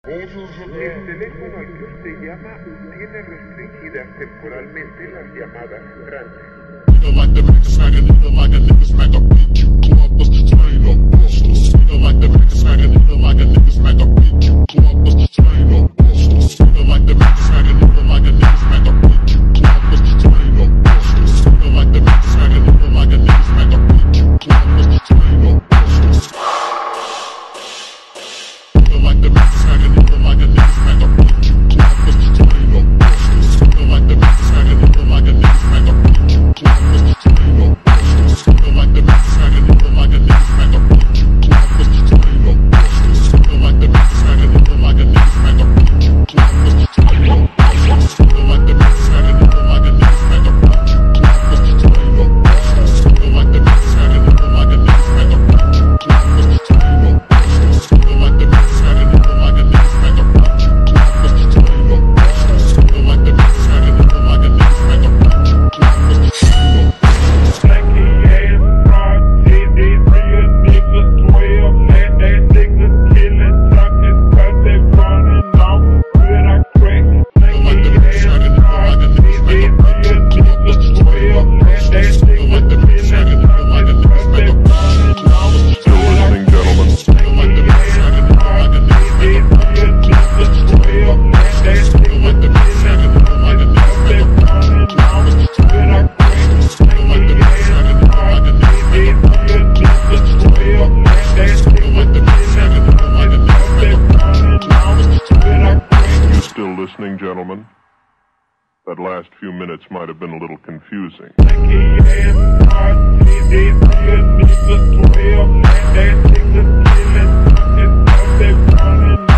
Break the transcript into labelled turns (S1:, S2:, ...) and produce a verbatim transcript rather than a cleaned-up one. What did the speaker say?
S1: El teléfono al que usted llama tiene restringidas temporalmente las llamadas entrantes.
S2: Like the Mac smack a nigga like a nigga smack a bitch. You clubbers, train up busters. Nigga like the Mac smack a nigga like a nigga smack a bitch. You clubbers, train up busters. Nigga like the Mac smack a nigga like a nigga smack a bitch. You clubbers, train up busters. Nigga like the Mac smack a nigga like a nigga smack a bitch. You clubbers, train up busters. Nigga like the Mac smack a nigga like a nigga smack a bitch. You clubbers, train up busters. Nigga like the Mac smack a nigga like a nigga smack a bitch. You clubbers, train up busters. Nigga like the Mac smack a nigga like a nigga smack a bitch. You clubbers, train up busters. Nigga like the Mac smack a nigga like a nigga smack a bitch. You clubbers, train up busters. Nigga like the Mac smack a nigga like a nigga smack a bitch. You clubbers, train up busters. Nigga like the Mac smack a nigga like a nigga smack a bitch. You clubbers, train up busters. Nigga like the Mac smack a nigga like a nigga smack a bitch. You clubbers, train up busters. Nigga like the Mac smack a nigga like a nigga smack a bitch. You clubbers, train up busters.
S3: Blacky ass broad, T D, real niggas, twelve, let that niggas killing, talking, cause they running off, good I crack. Blacky ass broad, T D, real niggas, twelve, let that niggas killing, talking, cause they running off,
S4: Still listening, gentlemen.
S3: Blacky ass broad, T D, real niggas, twelve, let that niggas killing, talking, cause they running off, good I crack.
S4: You still listening, gentlemen? That last few minutes might have been a little confusing.
S3: Blacky ass broad, T D, real niggas, twelve, let that niggas killing, talking, cause they running